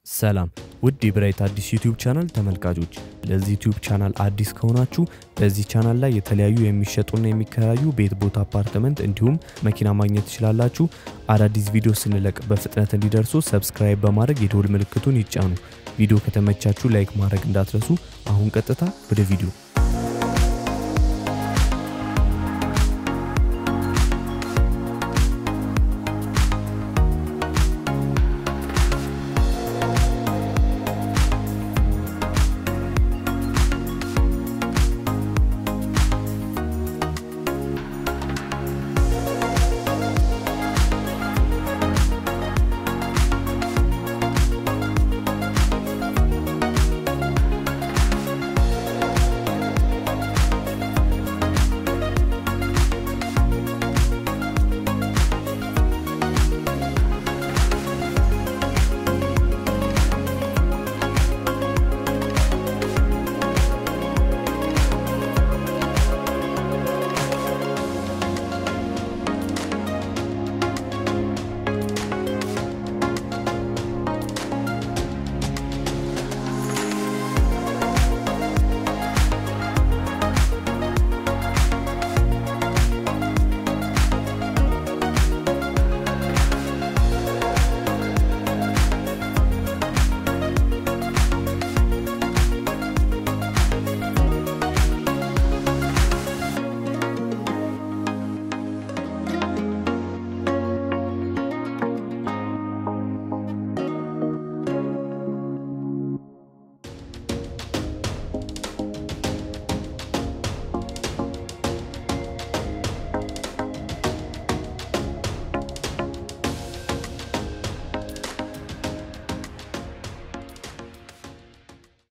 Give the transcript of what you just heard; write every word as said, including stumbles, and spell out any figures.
ሰላም ውድ የብራይት አዲስ ዩቲዩብ ቻናል ተመልካቾች ለዚህ ዩቲዩብ ቻናል አዲስ ከሆናችሁ በዚህ ቻናል ላይ የተለያዩ የሚሸጡና የሚከራዩ ቤት ቦታ አፓርትመንት እንዲሁም መኪና ማግኘት ትችላላችሁ አዳዲስ ቪዲዮ ስንለቅ በፍጥነት እንዲደርሱ ሰብስክራይብ በማድረግ የደወል ምልክቱን ይጫኑ ቪዲዮ ከተመቻችሁ ላይክ ማድረግ እንዳትረሱ አሁን ቀጥታ ወደ ቪዲዮ